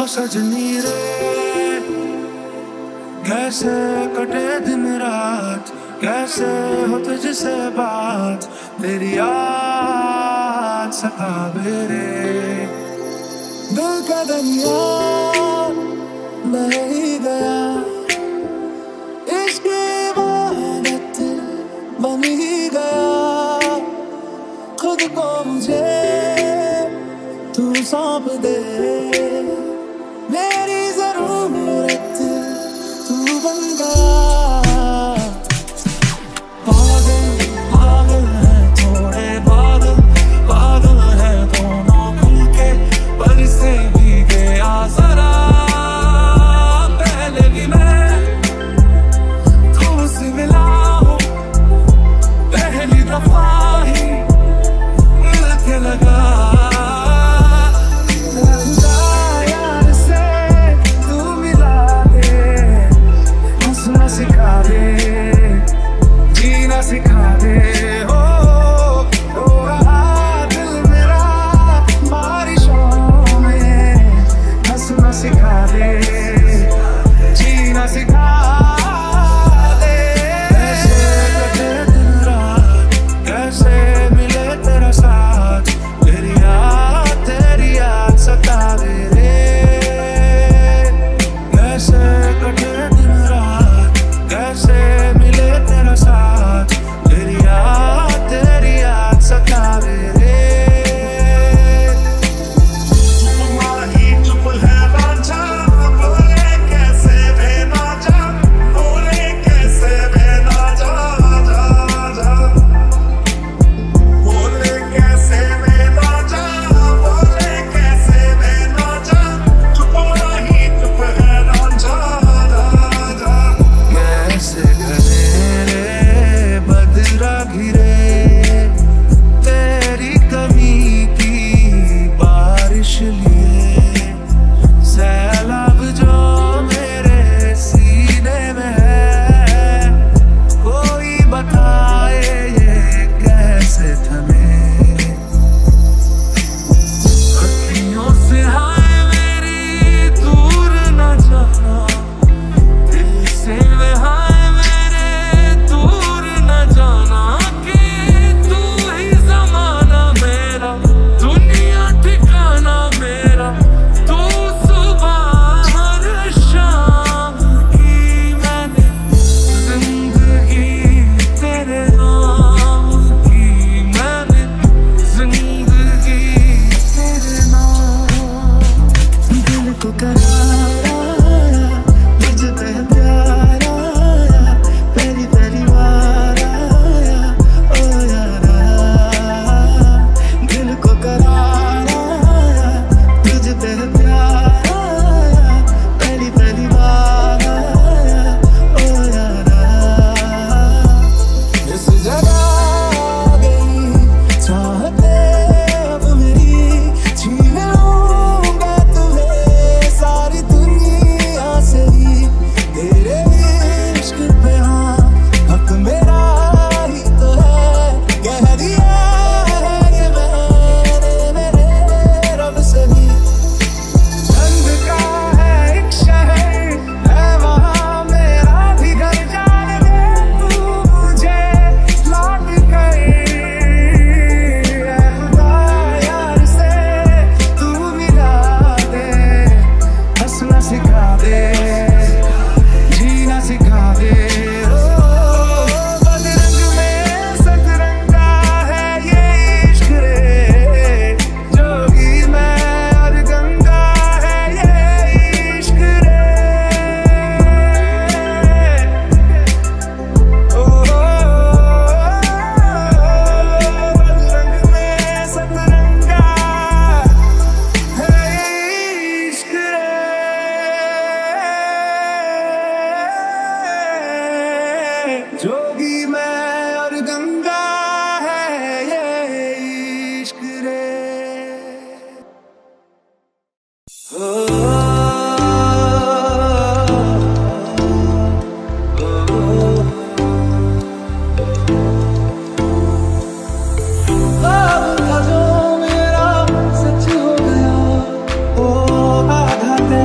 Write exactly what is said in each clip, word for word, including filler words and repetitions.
सजनी रे कैसे कटे दिन रात, कैसे हो तुझसे बात, तेरी याद सतावे रे। दिल का दरिया बह ही गया, इश्क इबादत बन ही गया। खुद को मुझे तू सौंप दे, मेरी जरूरत तू बन गया। पागल पागल है थोड़े बादल, बादल है दोनों खुल के, पर से भीगे आ जरा। पहले भी मैं तुमसे मिला हूँ, पहली दफा ही मिल के लगा। सिखा दे जीना, सिखा दे हो, हो रहा दिल मेरा बारिशों में। हंसना सिखा दे जीना, सिखा दे। कैसे कटे दिन रात, कैसे मिले तेरा साथ, तेरी याद तेरी याद सतावे रे। कैसे कटे दिन रात, कैसे मिले तेरा साथ, तेरी याद तेरी याद सतावे रे। तुम्हारी चुप है बाजा, बोले कैसे बेना जा, बोले कैसे बेना जा, जा जा बोले कैसे बेना जा, बोले कैसे बेना जा। चुप नहीं चुप है रांझा, जा जा कैसे घनेरे बदरा घिरे, तेरी कमी की बारिश लिए। सैलाब जो मेरे सीने में है, कोई बताए ये कैसे थमे। अखियों से हाय मेरी दूर न जाना, दिल से हाय मेरे दूर न जाना। कि तू ही ज़माना मेरा, दुनिया ठिकाना मेरा। तू सुबह हर शाम की मैंने जिंदगी तेरे नाम की, मैंने जिंदगी तेरे नाम। दिल को करार आया, मुझ पे प्यार आया, पहली पहली बार आया ओ यारा। दिल को करार आया, तुझ पे प्यार आया, पहली पहली बार आया ओ यारा। इस जगह आ गई चाहते अब मेरी, छीन लूंगा तुम्हें सारी दुनिया से ही। तेरे इश्क पे हाँ हक मेरा ही तो है, कह दिया है ये मैंने मेरे रब से भी। रंग का है एक शहर है वहाँ मेरा भी घर, जाने दे तू मुझे लौट कर। ऐ खुदा यार से तू मिला दे, हंसना सिखा दे जीना, सिखा दे। ओ बदरंग में सतरंगा है ये इश्क रे, जोगी मैं और गंगा है ये इश्क रे। ओ बदरंग में सतरंगा है ये इश्क रे। जोगी मैं और गंगा है ये इश्क रे। ओ, ओ, ओ, ख्वाब था जो मेरा सच हो गया, ओ आधा तेरा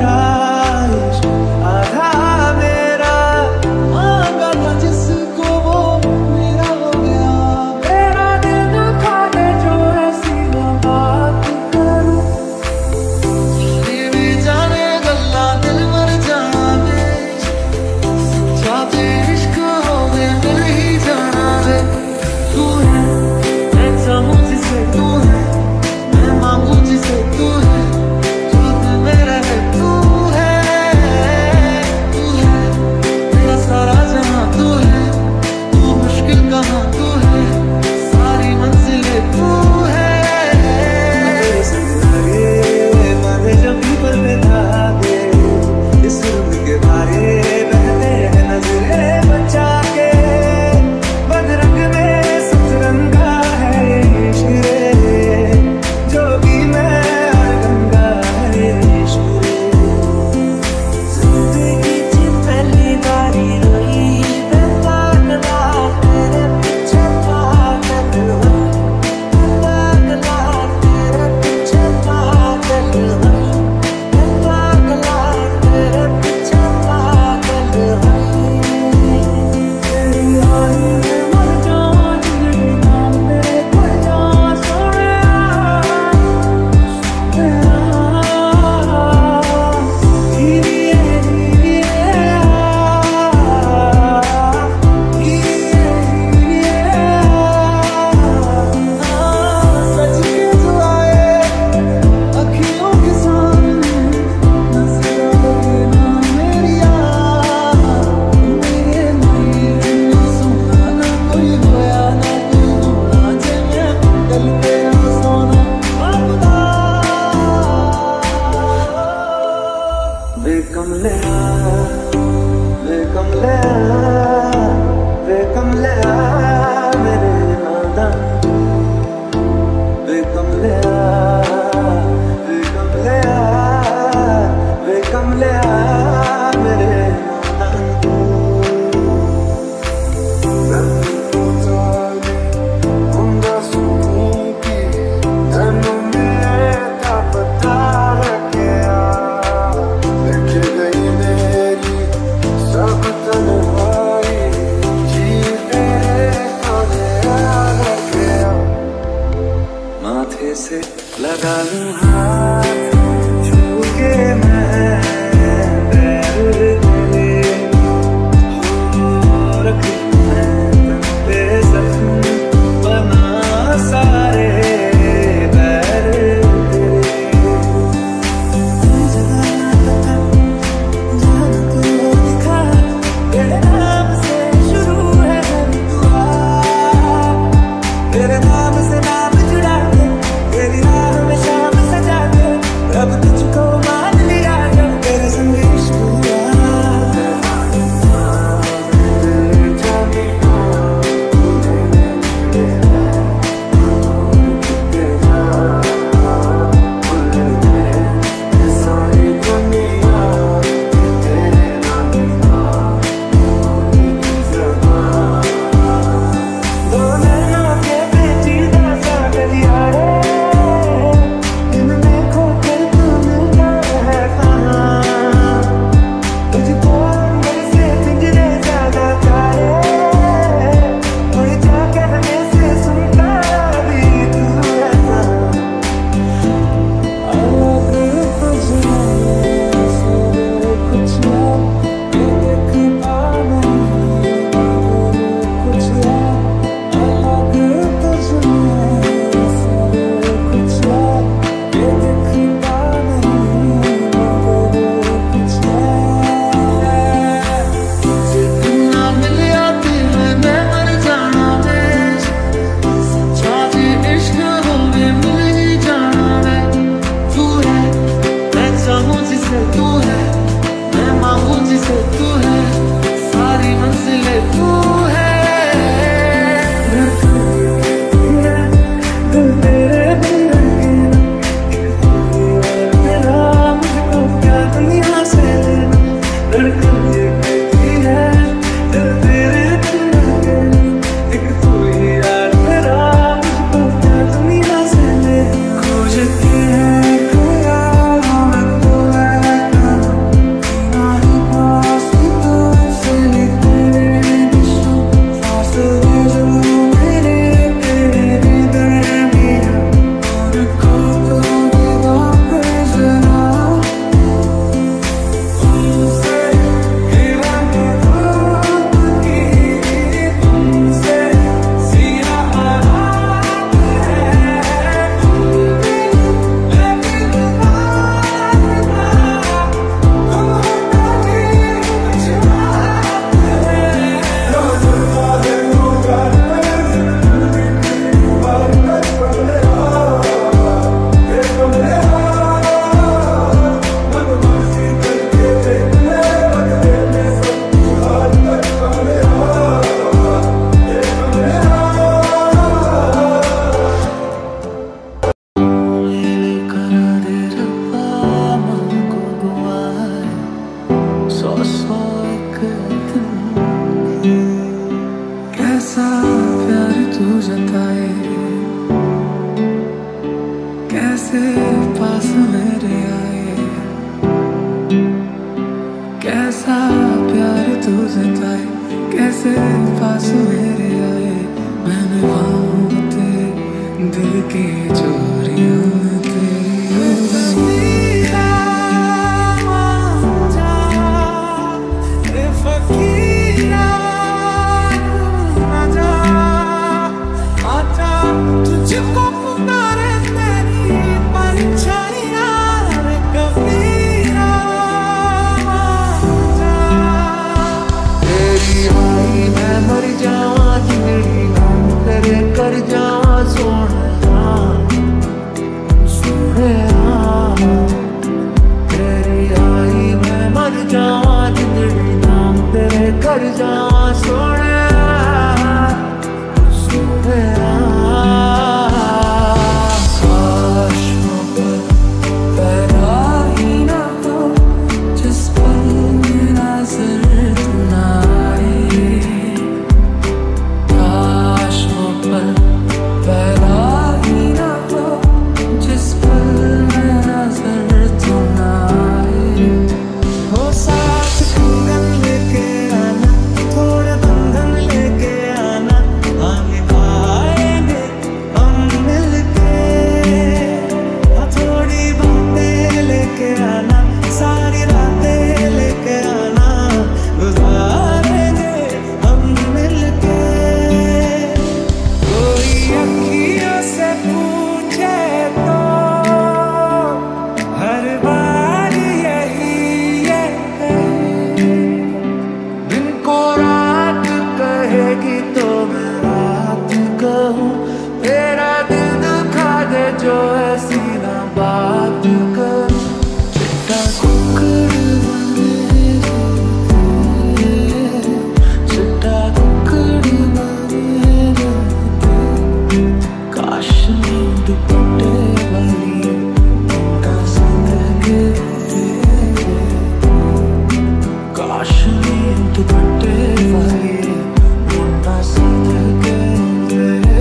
से पास मेरे आए, मैंने पाऊं तेरे दिल की चोरियां तेरी तस्वीरा मांझा रे फकीरा आजा आजा तुझको पुकारे तेरी परछाइयां रे कबीरा मांझा तेरी आई मैं मर जावां जिंदड़ी तेरे कर जावां सोहणा सोहणा तेरी आई मैं मर जावां जिंदड़ी नाम तेरे कर जावां सोहणा सोहणा आकाशों पर पैदा ही ना हो जिस पल में नजर तू ना आए, आकाशों पर पैदा ही ना हो जिस पल में नजर तू ना आए। हो साथ कंगन लेके आना, थोड़े बंधन लेके आना, हम निभाएंगे हम मिलके। हाँ, थोड़ी बातें लेके आना, सारी रातें लेके आना, गुजारेंगे हम मिलके। कोई अखियों से पूछे तो हर बार यही ये कहे, दिन को रात कहेगी तो मैं रात कहूँ, तेरा दिल दुखा दे जो ऐसी ना बात करूँ। चिट्टा कुकड़ बने रहते, चिट्टा कुकड़ बने रहते, काश नींद दुपट्टे वाली उनका जिंदगी तेरे, काश नींद दुपट्टे वाली उनका जिंदगी तेरे।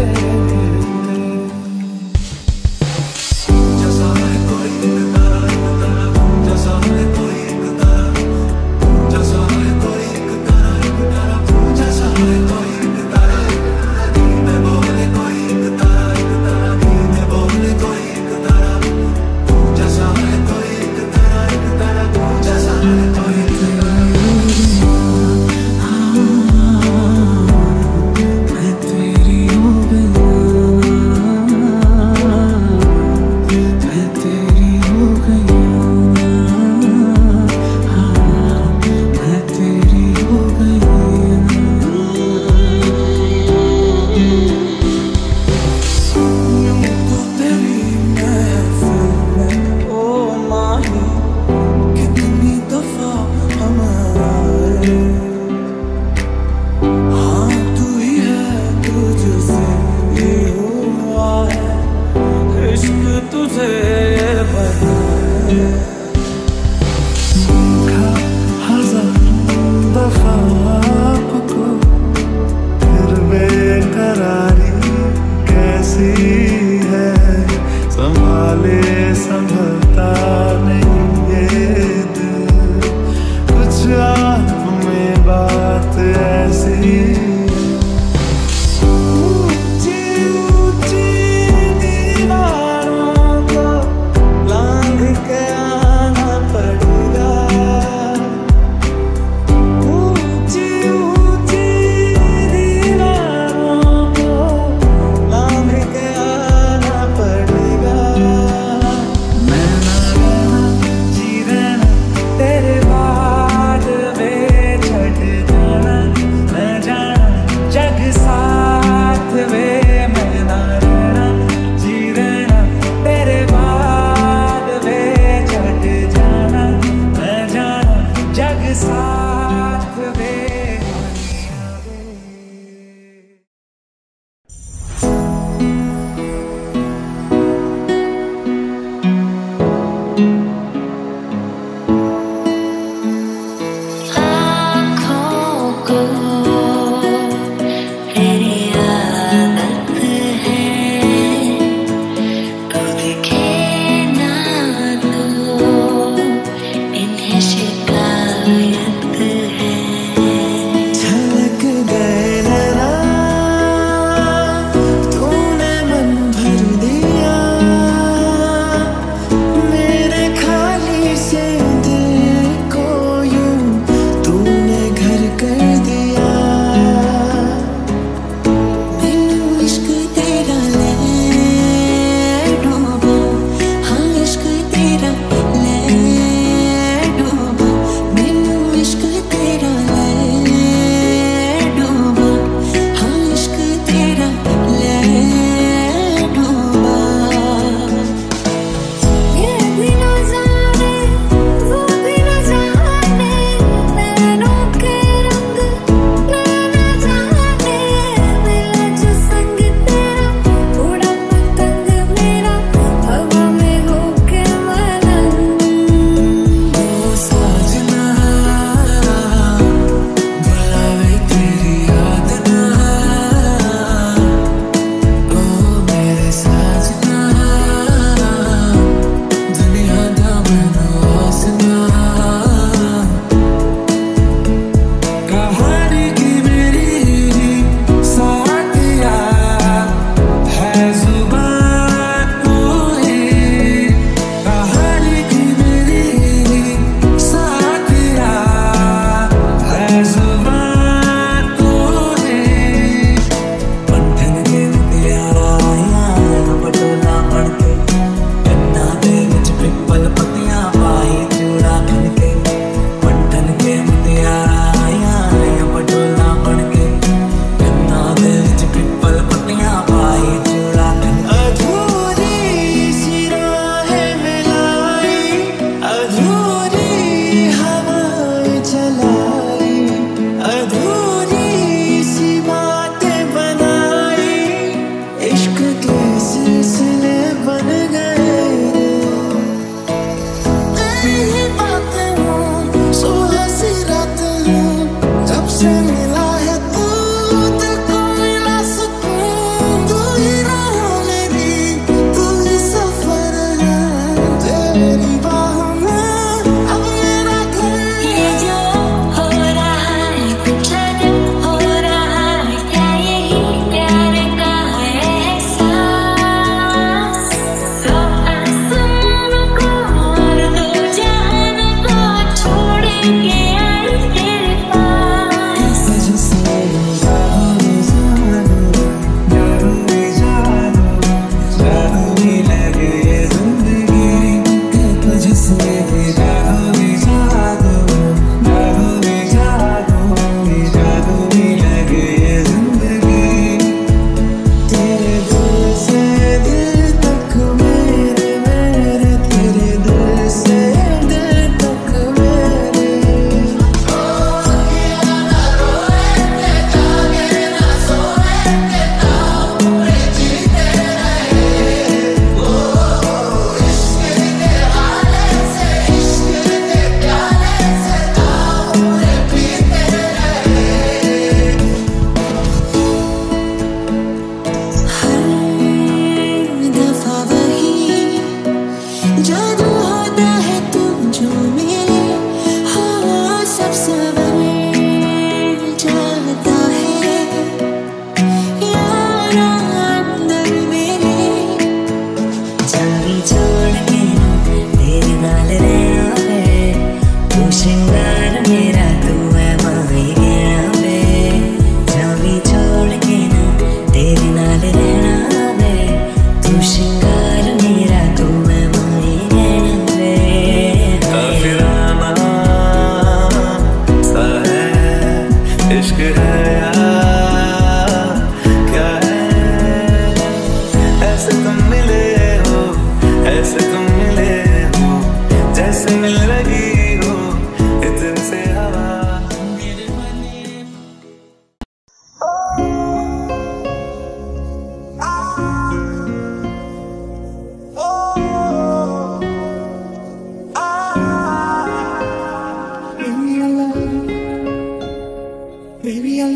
जैसा है कोई एक तारा एक तारा, जैसा है कोई एक तारा, जैसा है कोई एक तारा एक तारा, जैसा है कोई एक तारा एक तारा, दिल में बोले कोई एक तारा एक तारा, दिल में बोले कोई एक तारा, जैसा है कोई एक तारा एक तारा, जैसा है कोई एक तारा। मैं तेरी हो गया, मैं तेरी हो गया, मैं तेरी हो गया। यूं तो तेरी महफिल में ओ माही कितनी दफा हम आए, हाँ तू ही है तुझसे ही हुआ है, इश्क तुझे बनाए। देखा हजारों दफा आपको, फिर बेकरारी कैसी है, संभाले संभलता नहीं ये दिल, कुछ आप में बात ऐसी है। ऊंची ऊंची दीवारों को लांघ के आना पड़ेगा, ऊंची ऊंची दीवारों को लांघ के आना पड़ेगा। मैं ना रहना जी रहना तेरे बाद वे छट जाना, मैं जाना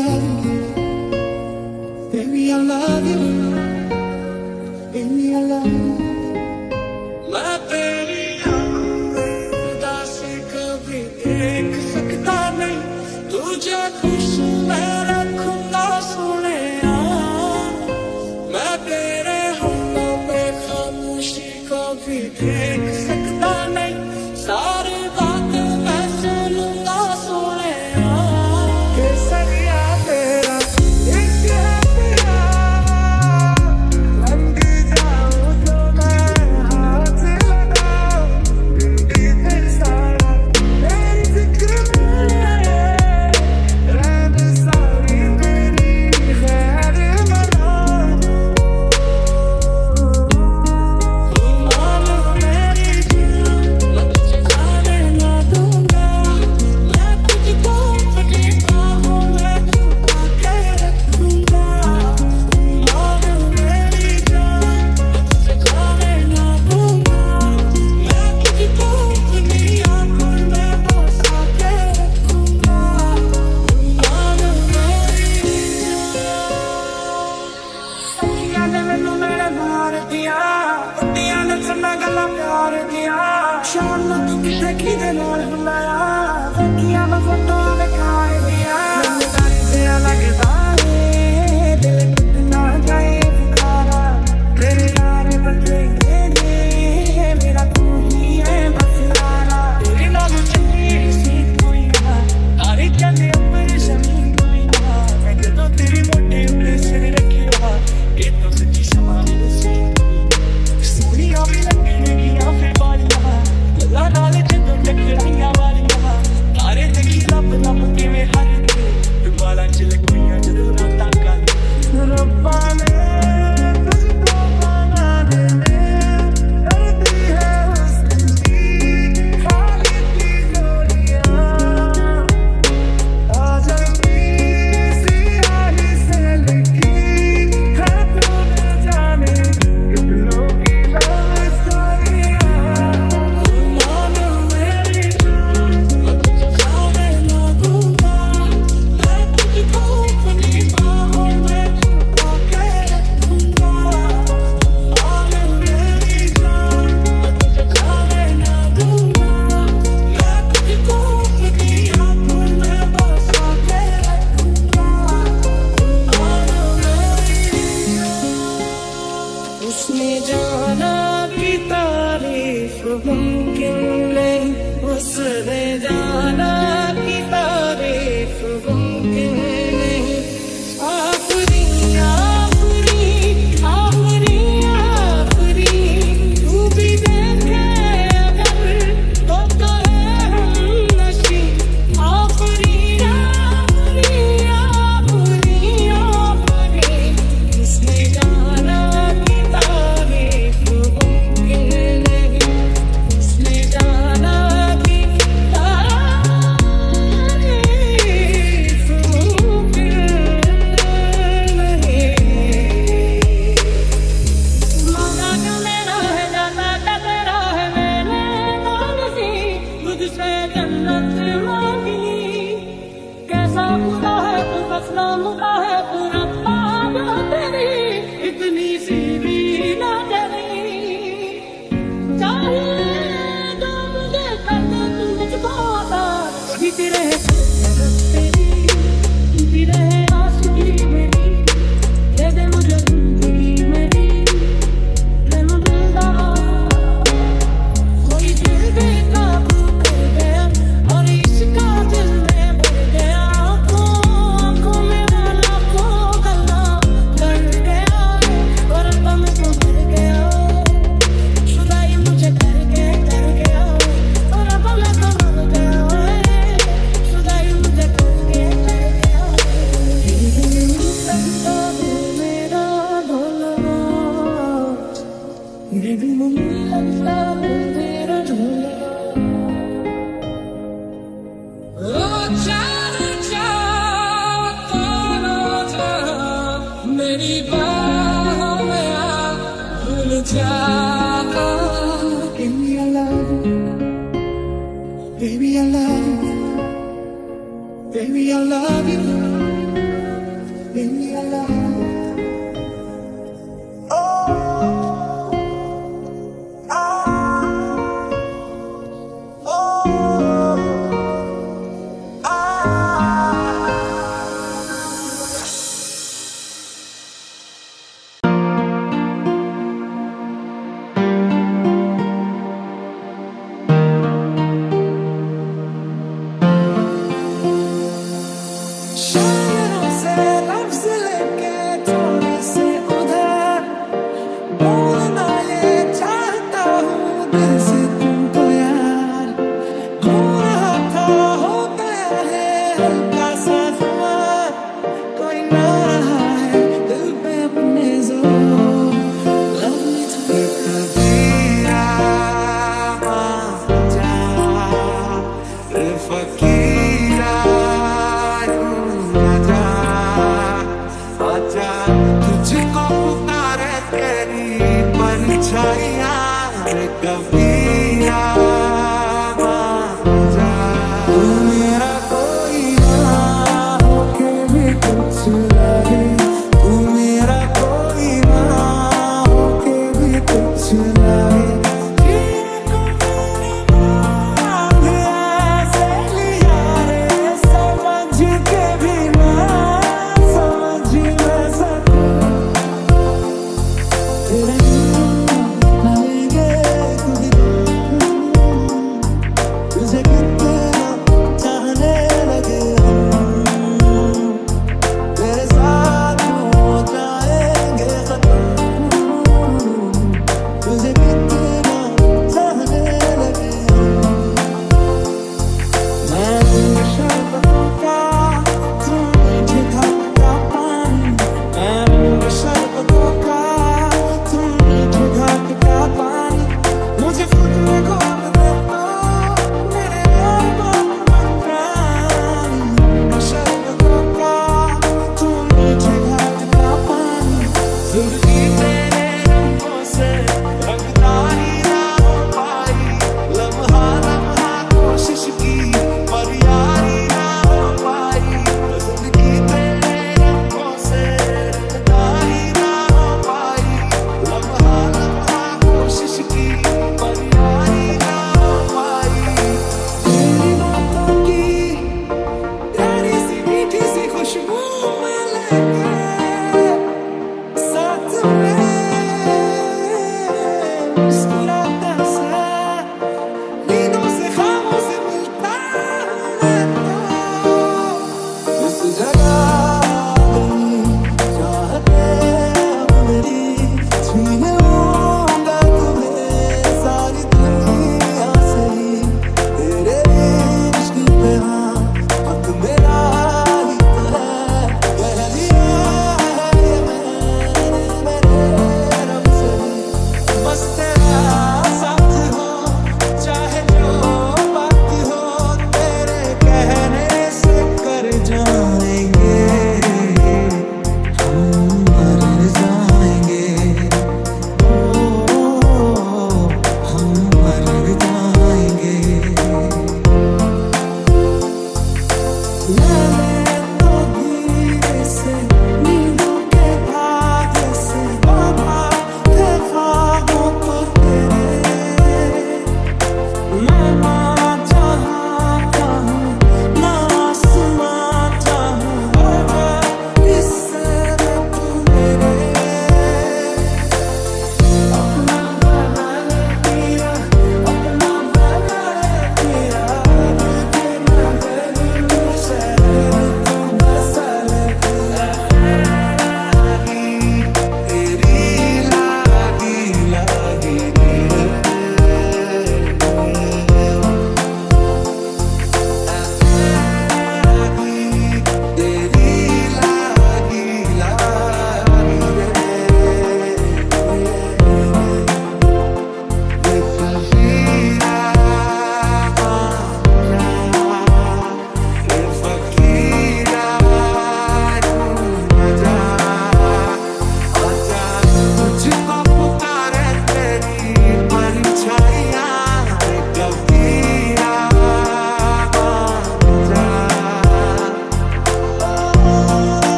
love you. Baby, I love you. Baby, I love you. मैं तेरी आँखों से कभी देख सकता नहीं, तुझे खुश मैं रखूंगा सोने। मैं तेरे होठों पे खामोशी कभी देख सकता नहीं, सारी बातें मैं सुनूंगा सोने। केसरिया तेरा इश्क है तेरा, रंग जाऊं तो मैं हाथ लगाऊं, दिल भी फिर सारा मेरी फिक्र में रहने सारी मेरी खैर मनाओ। तू मान मेरी जान, मैं तुझे जाने ना दूंगा, मैं तुझको अपनी बाहों में छुपा के रखूंगा। तू मान मेरी जान, मैं तुझे जाने ना दूंगा, मैं तुझको अपनी आँखों में बसा के रखूंगा। तू मान मेरी जान। सखियां ने मैनू मेरे मार दिया, कुत्तियां ने सुना गला प्यार दिया, शाम ਨੂੰ तू किथे किदे नाल बुलाया, सखियां मैं फोटो दिखाई दिया। मैनू डर जिहा लगदा है, दिल टूट ना जाए पुकारा, तेरे यार बथेरे ने, मेरा तू ही है बस यारा। तेरे नाल चंगी सी कोई ना, तारे चंदे अम्बर ज़मीन कोई ना, मैं जदों तेरे मोढे उत्ते सिर रखिया, ये तो सच्ची समान सी सोनिया भी लगणगियां फिर बालियां, गल्लां नाल जदों टकराइयां वालियां, तारे देखी लब लब किवें हरदे, वालां च लकोइयां जदों रातां गल। रब्बा ने तुझको बनाने में दर्दी है हुस्न की, खाली की गोलियां आजा सियाही से लिखी है, तूने जाने कितनों की लव स्टोरियां। तू मान मेरी जान, मैं तुझे जाने ना दूंगा, मैं तुझको अपनी बाहों में छुपा के रखूंगा। तू मान मेरी जान, मैं तुझे जाने ना दूंगा, मैं तुझको अपनी आँखों में बसा के रखूंगा। तू मान मेरी जान। उसने जाना कि तारीफ मुमकिन नहीं, उसने जाना कि तारीफ मुमकिन नहीं। आखिरी आखिरी आखिरी आखिरी तू भी देखे अगर तो कहे हमनशी। आखिरी आखिरी आखिरी आखिरी उसने जाना कि तारीफ मुमकिन नहीं, उसने जाना कि मेरी बाहों में आ भूल जा। Give me your love, baby I love you, baby I love you,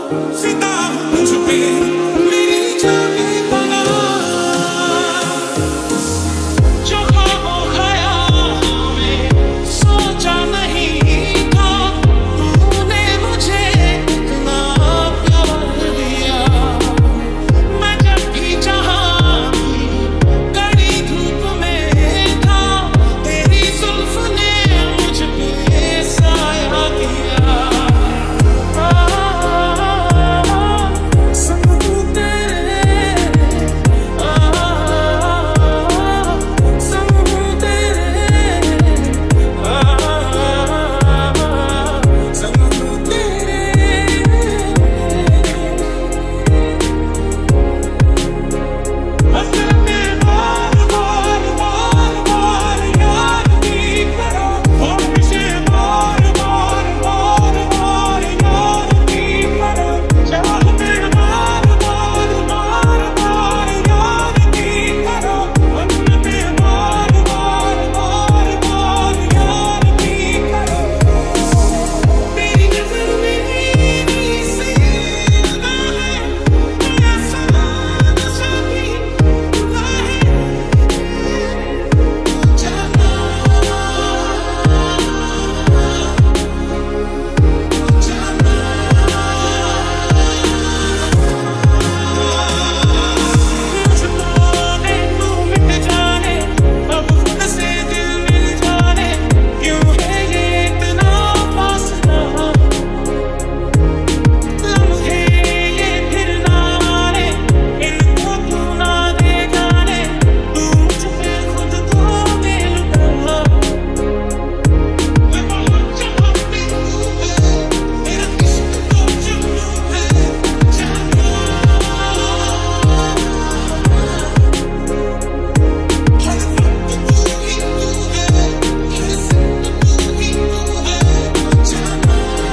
फिदा मुझ पे मेरी जाने बना जो ख्वाबो ख्यालों में सोचा नहीं था तूने मुझे इतना प्यार दिया मैं जब भी जहाँ कड़ी धूप में था तेरी जुल्फ ने मुझ पे साया किया संग तू तेरे संग तू तेरे संग तू तेरे असल में बार बार बार बार याद भी करो और मुझे बार बार बार बार याद भी करो चाह में बार बार बार बार याद भी करो असल में बार बार बार बार याद भी करो तेरी नजर में मेरी से लगा है ऐसा नशा भी हुआ है जाना मुझको दे तू मिट जाने अब खुद से दिल मिल जाने क्यों है ये इतना फासला लम्हे ये फिर ना आने इनको तू ना दे जाने तू मुझ पे खुद को दे लुटा मैं बहुत चाहती हूँ मेरा इश्क तो जुनून है जाना हर वक्त तू ही तू है हर सिर्फ तू ही तू है जाना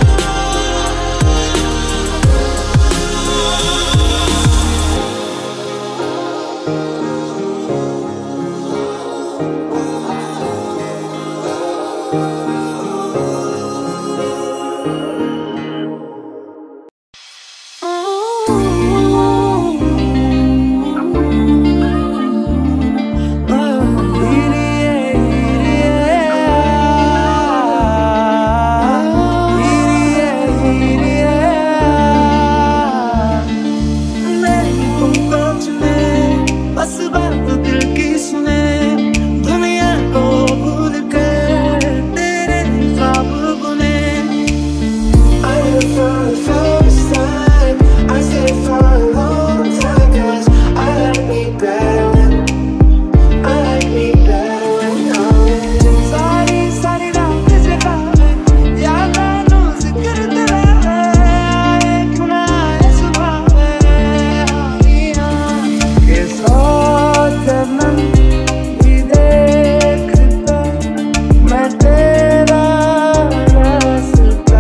मेरी तुमको चुने बस बात दिल की सुने दुनिया को भूल कर तेरे ख्वाब बुने I live for the first time I stay for a long time cause I like me better when I like me better when I'm with सारी सारी रात जगावे यादां जिक्र तेरा है क्यों ना आए सुभावे आनियां के साथ मन भी देखता मैं तेरा रास्ता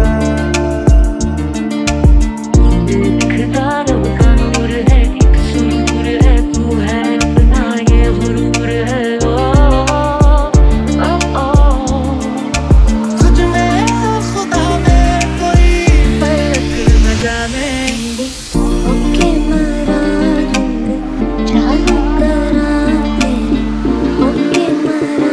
दिखता रब का नूर है एक सुरूर है तू है अपना ये गुरूर है ओ ओ ओ तुझ में खुदा में कोई फर्क न जाने ओके मारा रंग चालू करा तेरे ओके मारा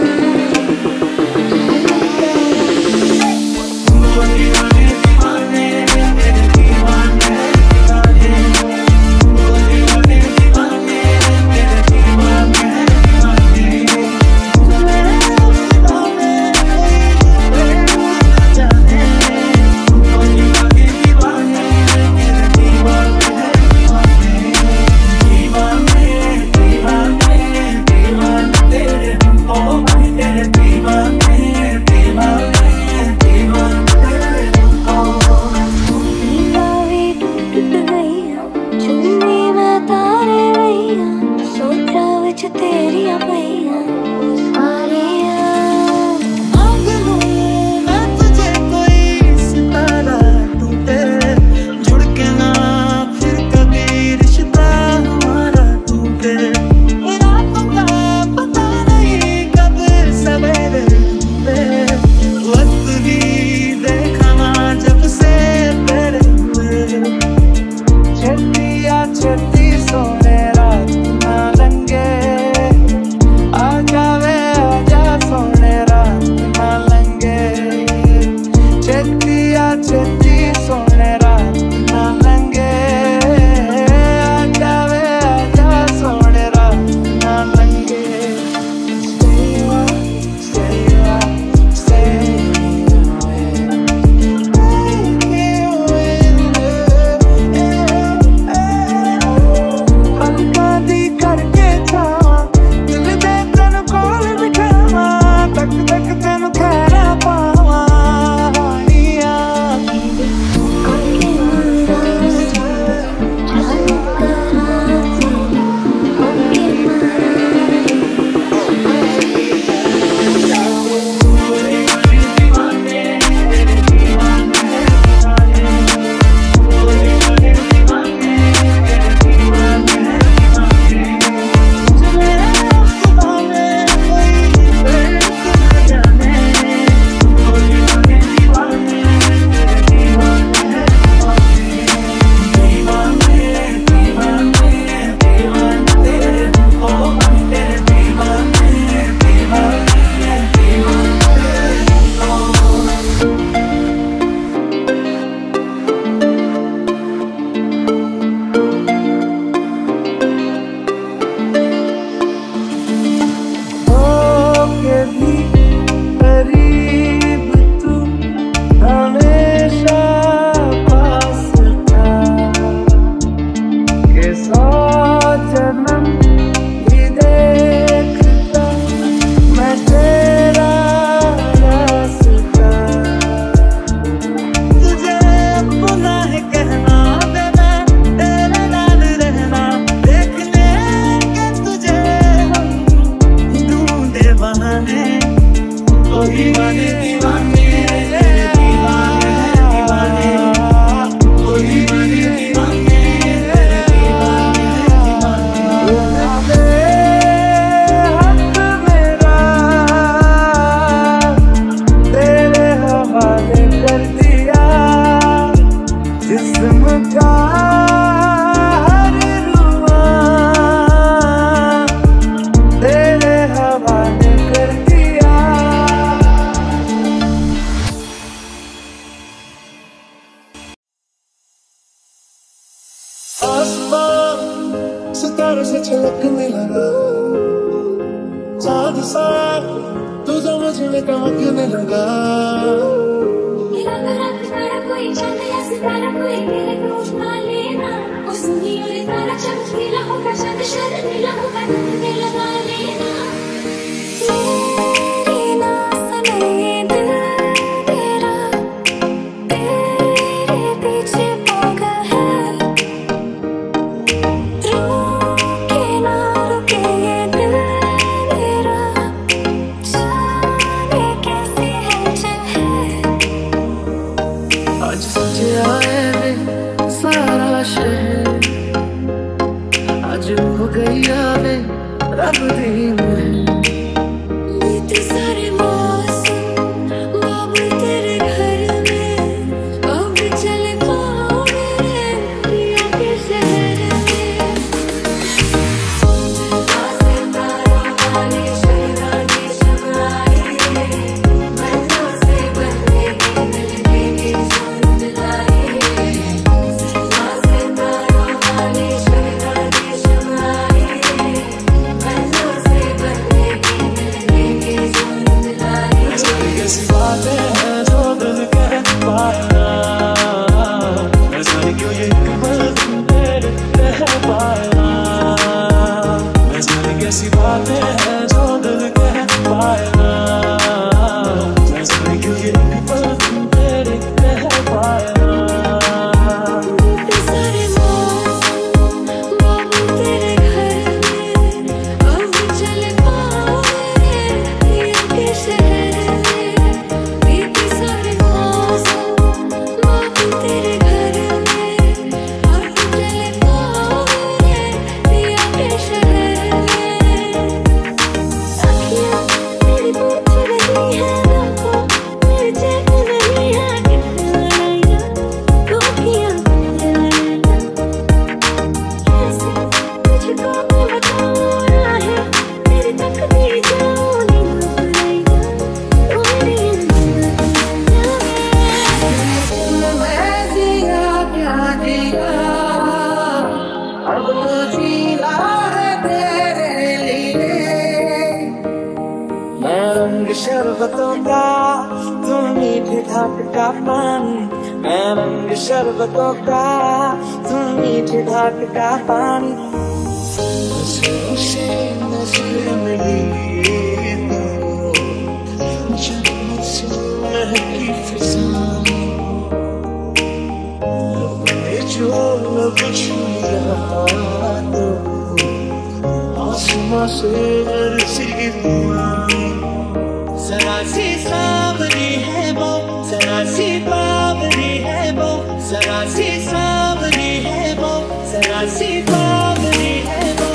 तुमको दीवाने दीवाने तेरे दीवाने दीवाने तुमको दीवाने दीवाने तेरे दीवाने दीवाने तुझ में खुदा में कोई फर्क न जाने तुमको दीवाने दीवाने तेरे जिस्म का हर रुआ तेरे हवाले कर दिया। आसमान सितारों से छलकने लगा, चाँद सा तू जो मुझे में चमकने लगा। कोई चांद या सितारा कोई तेरे को उठा लेना, उस दुनिया में तारा चमकीला होगा, चांद शर्मीला होगा, नजर लगा लेना। मेरी ना सुने ये दिल तेरा, तेरे पीछे पागल है। रुके ना रुके ये दिल मेरा, जाने कैसी हलचल है। आज सजे आए वे सारा शहर, आज हो गई आवे रब दी महर। बीते सारे मौसम बाबू तेरे घर में, अब चल पाओगे पिया के शहर में। सितारों वाली शहजादी शमाई, बन्नों से बनने की मिलने की सूरत लाई। सितारों वाली शहजादी शमाई, बन्नों से बनने की मिलने की सूरत लाई। कैसी बातें हैं जो दिल कह पाया, न जाने क्यों ये कमल तेरे रह पाया। न जाने कैसी बातें हैं जो दिल कह पाया, न जाने क्यों ये कमल तेरे रह पाया। बीते सारे मौसम बाबू तेरे घर में, अब चल पाओगे पिया के शहर में। बीते सारे मौसम बाबू तेरे घर में, अब चल पाओगे पिया के शहर में। अखियाँ मेरी पूछ रही है रातों, मेरे चैन नहीं है कितना लड़ाइयाँ, धोखियाँ मेरे लड़ना। कैसे तुझको मैं बताऊँ राहें, तेरी तकदीर जाऊँ नी बुराइयाँ, तू मेरी अंदर मैं जिया क्या जिया, अब तो जीना है तेरे लिए। मैं रंग शरबतों का, तुम मीठे घाट का पानी। मैं रंग शरबतों का, तुम मीठे घाट का पानी। नशे से नशे मिली तो जन्नत से महकी फिजाएं। अपने जो लब छुआ तो आसमां से बरसी दुआएं। जरा सी सावरी है वो, जरा सी बावरी है वो, जरा सी सावरी है वो, जरा सी बावरी है वो।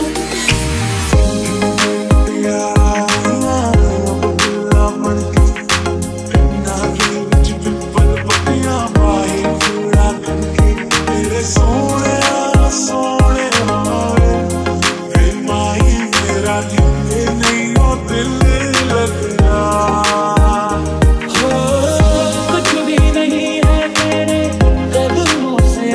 कुछ भी नहीं है तेरे कदमों से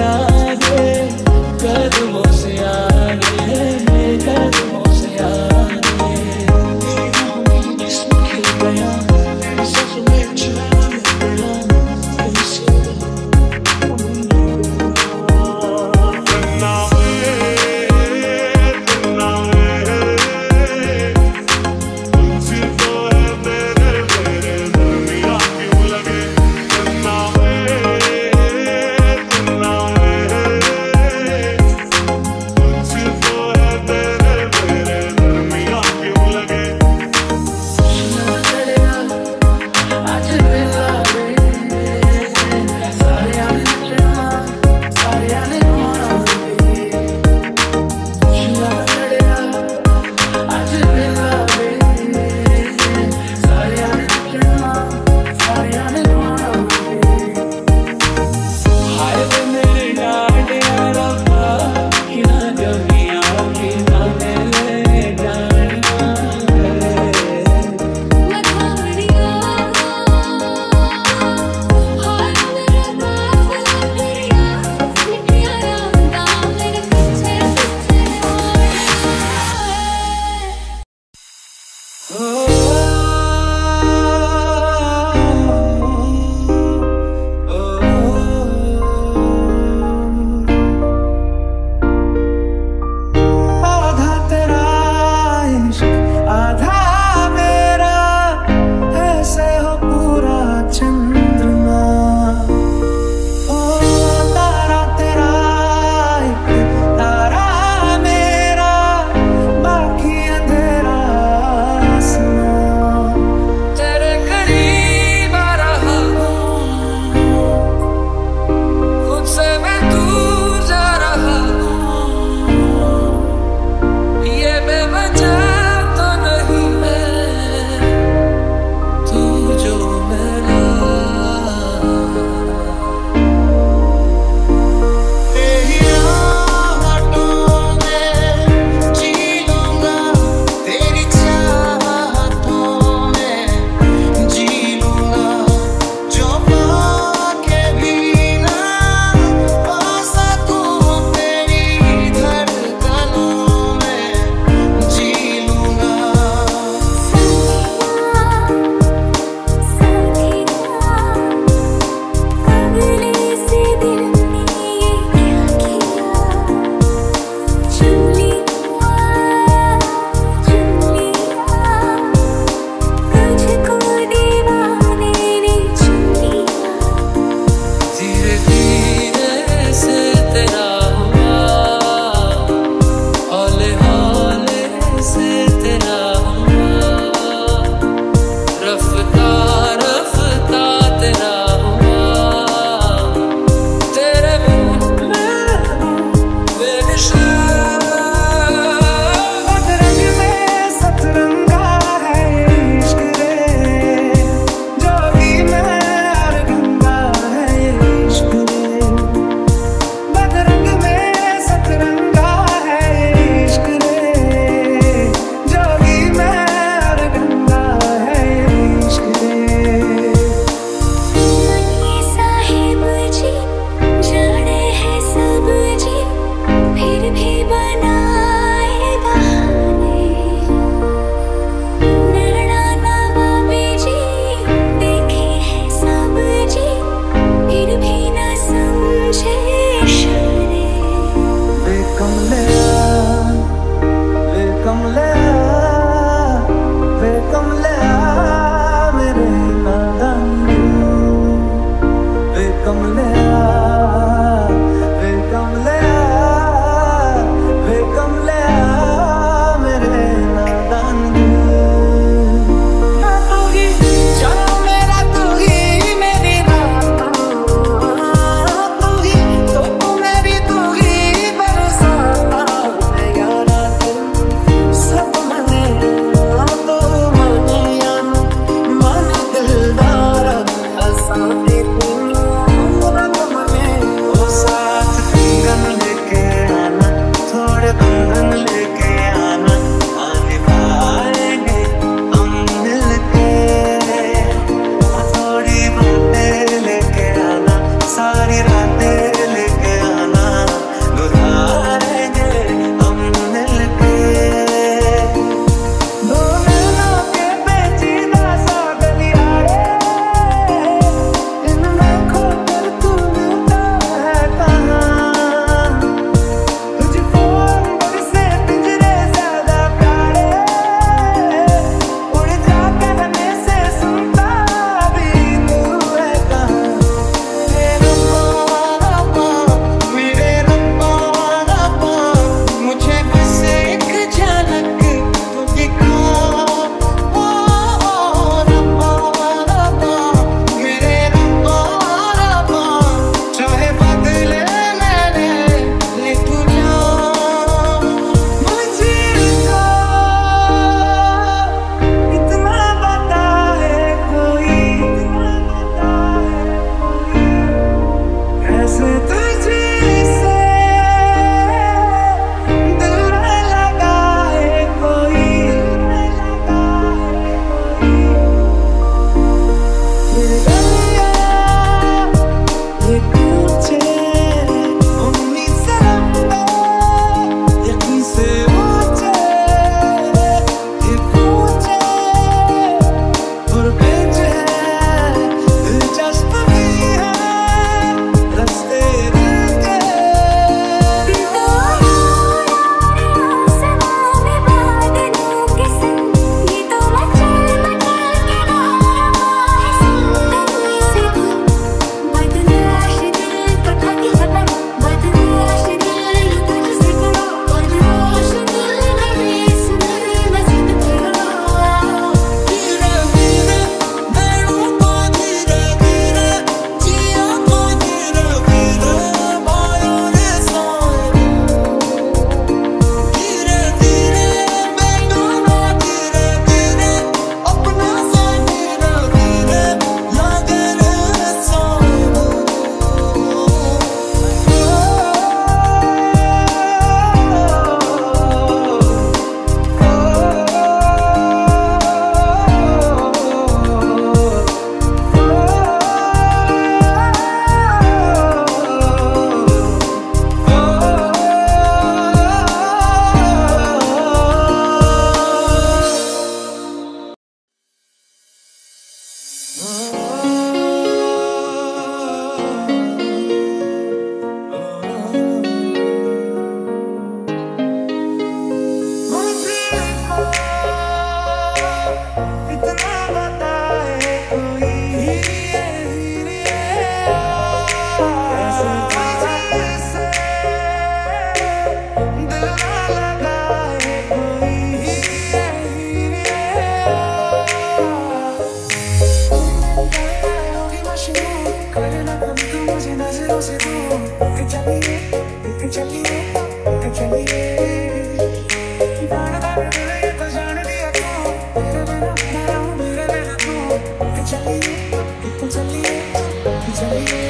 चलिए चलिए दाना दाना दिल ये तो जान दिया तू तेरे बिना मैं रहूं मेरे बिना तू चलिए चलिए चलिए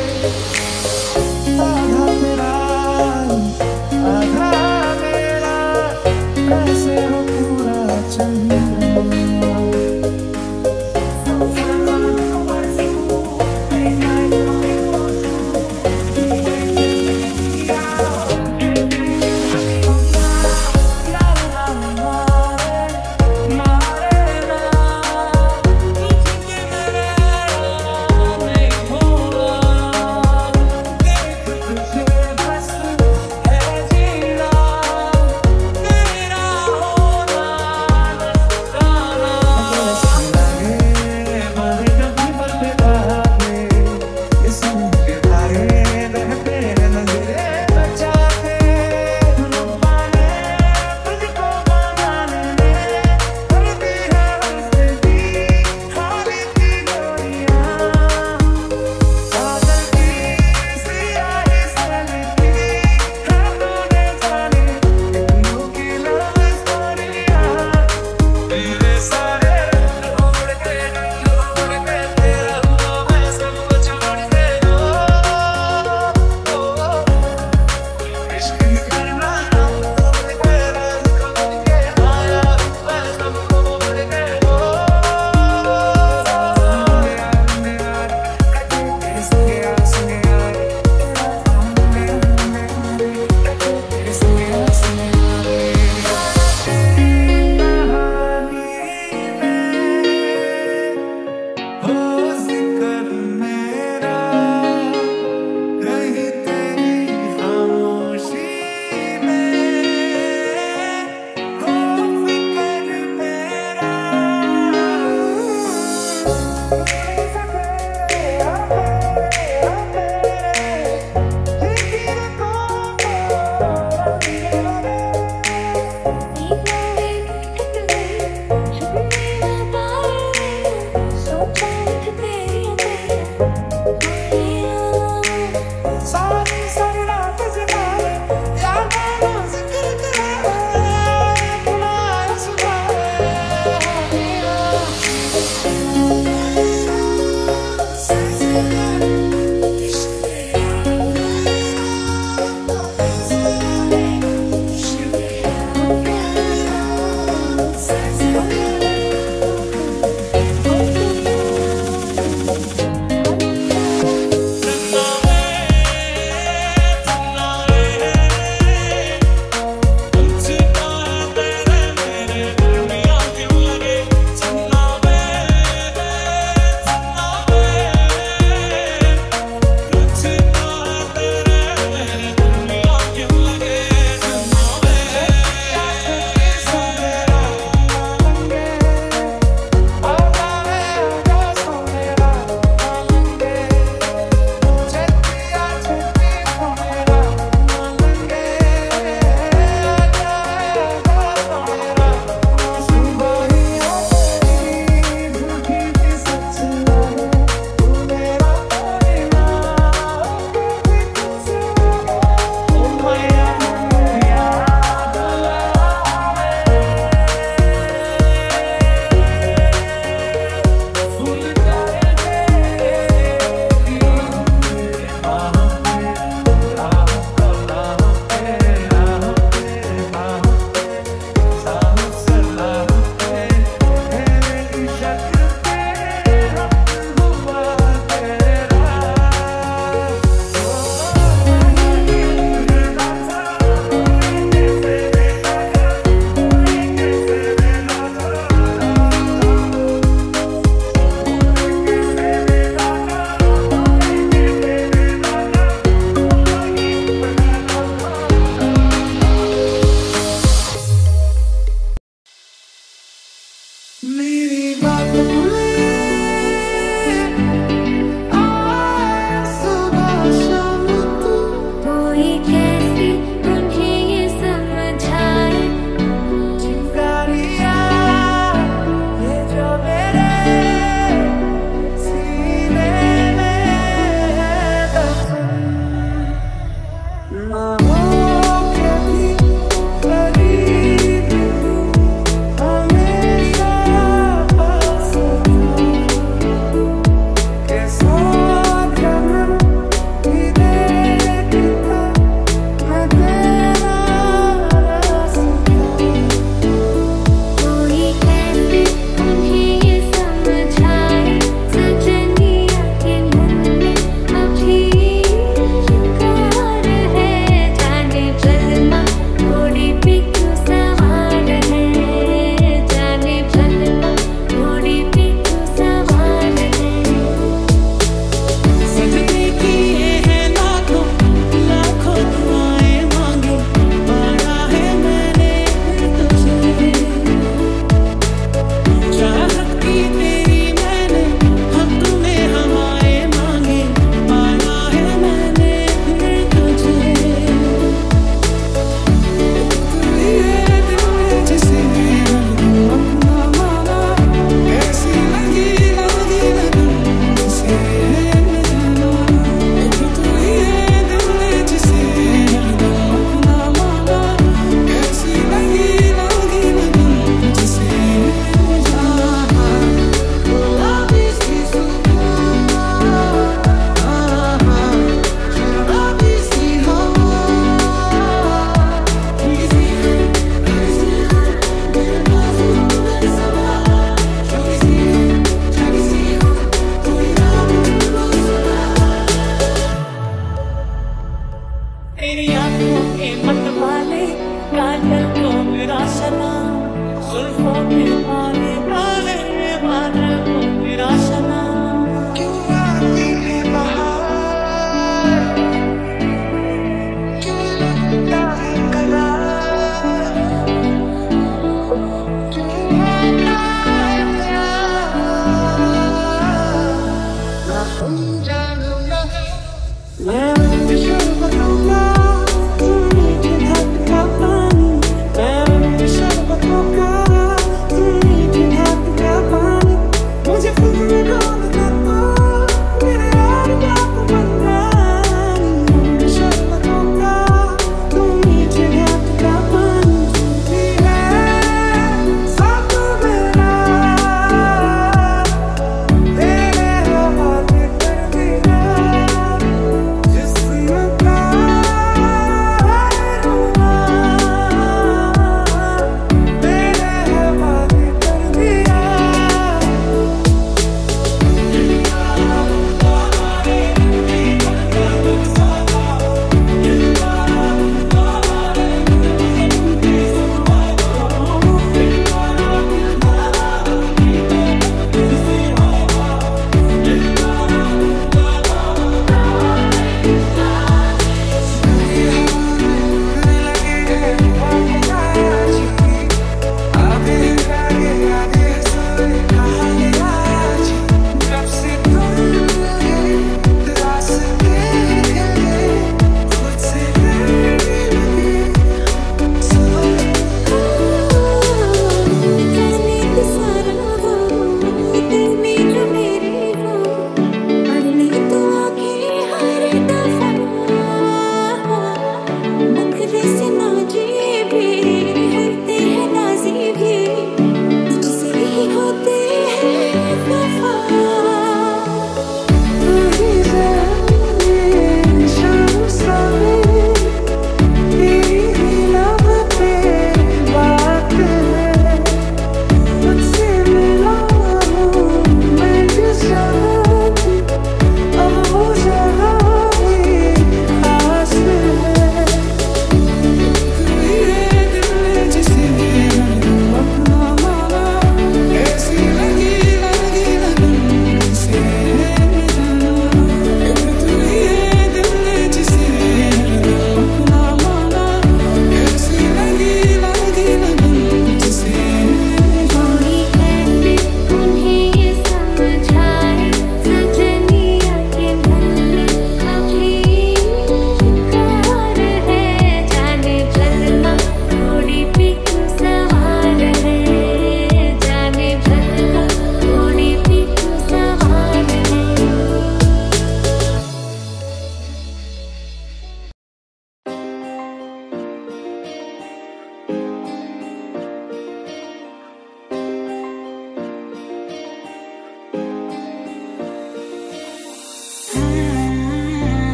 आधा मेरा आधा मेरा ऐसे हो पूरा चंद्रमा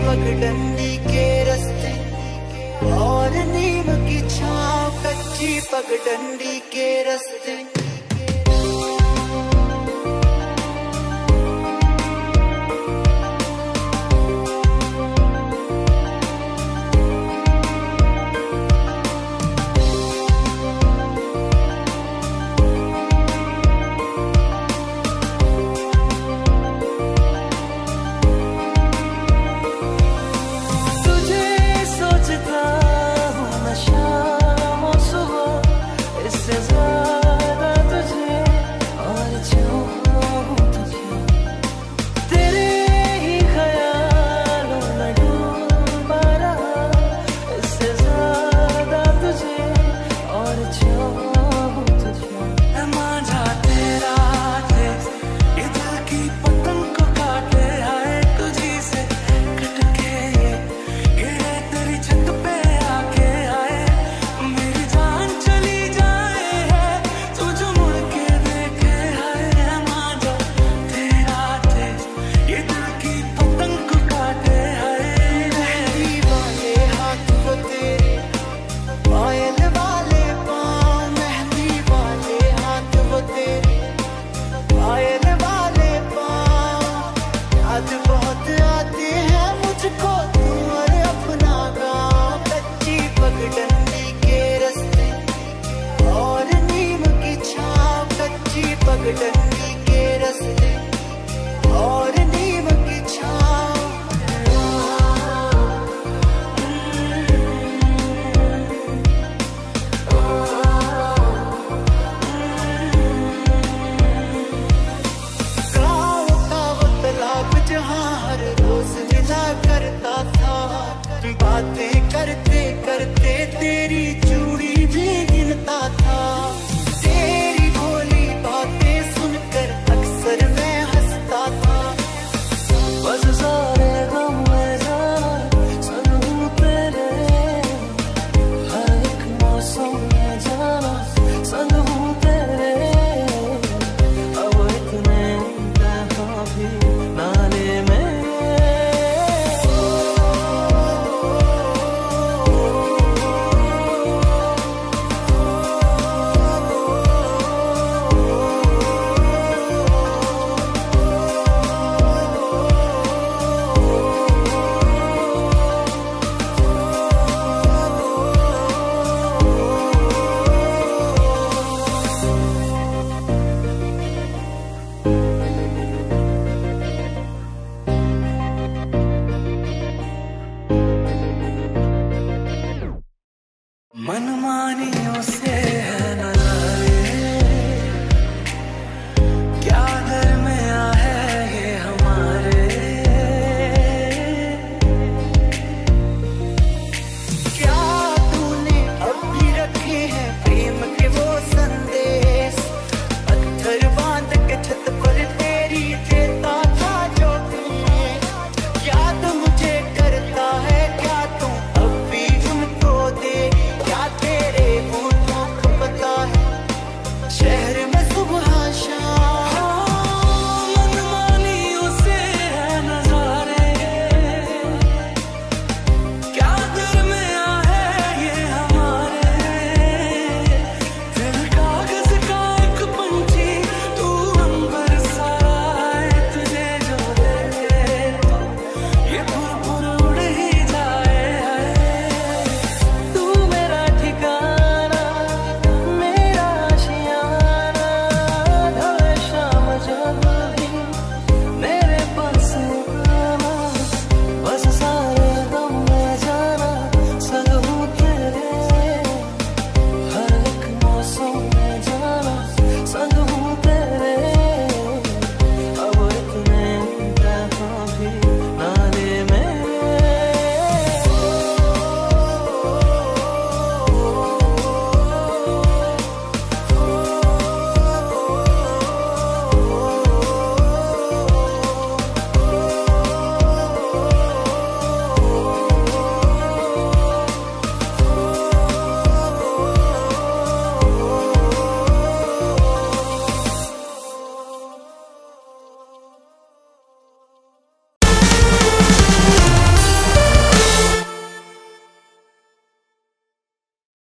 पगडंडी के रास्ते और नीम की छाँव कच्ची पगडंडी के रास्ते। पगडंडी